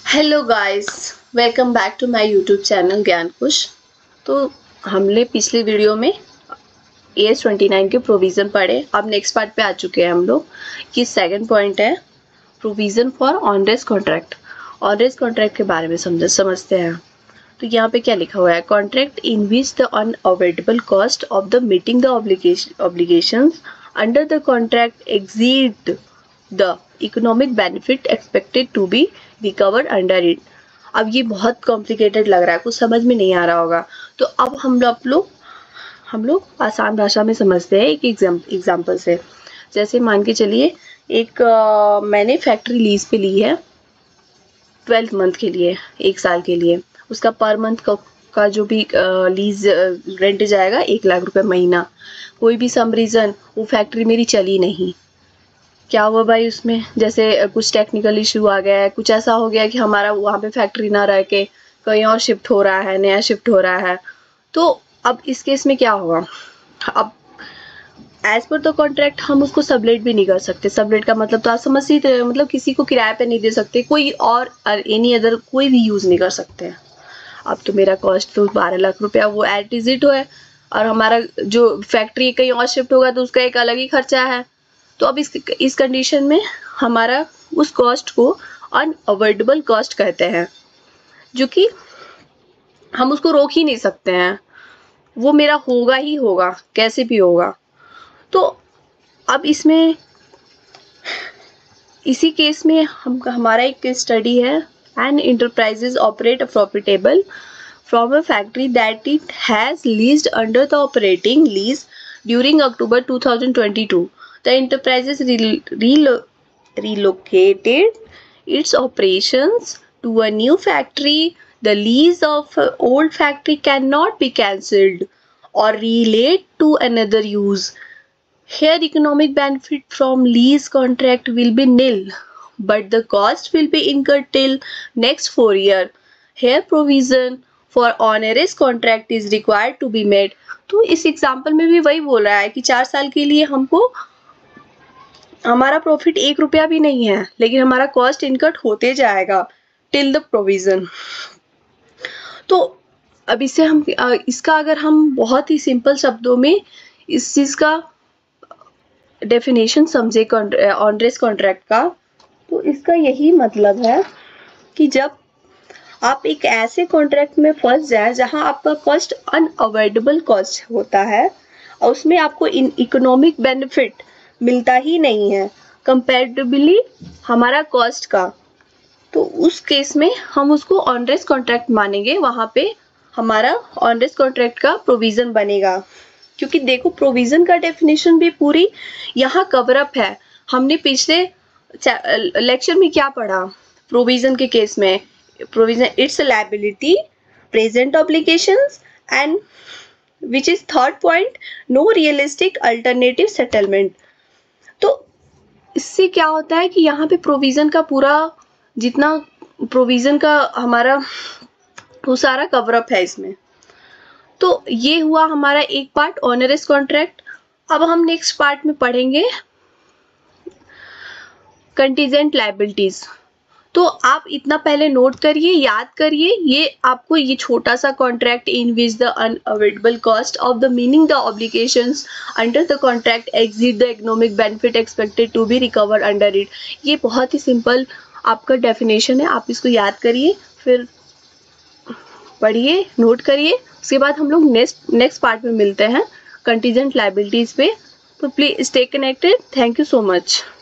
Hello guys, welcome back to my YouTube channel Gyan Kush. तो हमने पिछले वीडियो में AS 29 के प्रोविज़न पढ़े। अब नेक्स्ट पार्ट पे आ चुके हैं हम लोग कि सेकंड पॉइंट है provision for onerous contract. Onerous contract के बारे में समझते हैं। तो यहाँ पे क्या लिखा हुआ है, contract in which the unavoidable cost of the meeting the obligations under the contract exceed the economic benefit expected to be recovered under it. अब ये बहुत कॉम्प्लिकेटेड लग रहा है, कुछ समझ में नहीं आ रहा होगा, तो अब हम लोग आसान भाषा में समझते हैं एक एग्जाम्पल से। जैसे मान के चलिए मैंने फैक्ट्री लीज पे ली है 12 मंथ के लिए, 1 साल के लिए। उसका पर मंथ का जो भी लीज रेंट जाएगा 1 लाख रुपए महीना। कोई भी सम रीज़न वो फैक्ट्री मेरी चली नहीं, क्या हुआ भाई उसमें, जैसे कुछ टेक्निकल इशू आ गया है, कुछ ऐसा हो गया कि हमारा वहाँ पे फैक्ट्री ना रह के कहीं और शिफ्ट हो रहा है, नया शिफ्ट हो रहा है। तो अब इस केस में क्या होगा, अब एज पर द कॉन्ट्रैक्ट हम उसको सबलेट भी नहीं कर सकते। सबलेट का मतलब तो आप समझ ही थे, मतलब किसी को किराए पे नहीं दे सकते, कोई और एनी अदर कोई भी यूज़ नहीं कर सकते। अब तो मेरा कॉस्ट तो 12 लाख रुपया वो एट इज इट है, और हमारा जो फैक्ट्री कहीं और शिफ्ट होगा तो उसका एक अलग ही खर्चा है। तो अब इस कंडीशन में हमारा उस कॉस्ट को अनअवॉइडेबल कॉस्ट कहते हैं, जो कि हम उसको रोक ही नहीं सकते हैं, वो मेरा होगा ही होगा, कैसे भी होगा। तो अब इसमें इसी केस में हमारा एक स्टडी है, an enterprises operate profitable from a factory that it has leased under the operating lease during October 2022. The enterprises relocated its operations to a new factory. The lease of old factory cannot be cancelled or relayed to another use. Here economic benefit from lease contract will be nil, but the cost will be incurred till next 4 years. Here provision for onerous contract is required to be made. तो इस example में भी वही बोल रहा है कि 4 साल के लिए हमको हमारा प्रॉफिट 1 रुपया भी नहीं है, लेकिन हमारा कॉस्ट इनकट होते जाएगा टिल द प्रोविजन। तो अब इससे हम इसका अगर हम बहुत ही सिंपल शब्दों में इस चीज का डेफिनेशन समझे ऑनरेस कॉन्ट्रैक्ट का, तो इसका यही मतलब है कि जब आप एक ऐसे कॉन्ट्रैक्ट में फंस जाए जहां आपका कॉस्ट अनअवॉइडेबल कॉस्ट होता है और उसमें आपको इकोनॉमिक बेनिफिट मिलता ही नहीं है कंपैरेटिवली हमारा कॉस्ट का, तो उस केस में हम उसको ऑनरेस कॉन्ट्रैक्ट मानेंगे। वहां पे हमारा ऑनरेस कॉन्ट्रैक्ट का प्रोविजन बनेगा, क्योंकि देखो प्रोविजन का डेफिनेशन भी पूरी यहाँ कवर अप है। हमने पिछले लेक्चर में क्या पढ़ा, प्रोविजन के केस में provision it's a liability, present obligations, and which is third point, no realistic alternative settlement। तो इससे क्या होता है कि यहाँ पे प्रोविजन का पूरा जितना प्रोविजन का हमारा वो सारा कवर अप है इसमें। तो ये हुआ हमारा एक पार्ट ऑनरेस कॉन्ट्रैक्ट। अब हम नेक्स्ट पार्ट में पढ़ेंगे कंटीजेंट लायबिलिटीज। तो आप इतना पहले नोट करिए, याद करिए, ये आपको ये छोटा सा contract in which the unavoidable cost of the meaning the obligations under the contract exceed the economic benefit expected to be recover under it. ये बहुत ही सिंपल आपका डेफिनेशन है, आप इसको याद करिए, फिर पढ़िए, नोट करिए। उसके बाद हम लोग नेक्स्ट पार्ट में मिलते हैं कंटीजेंट लायबिलिटीज पे। तो please stay connected. Thank you so much.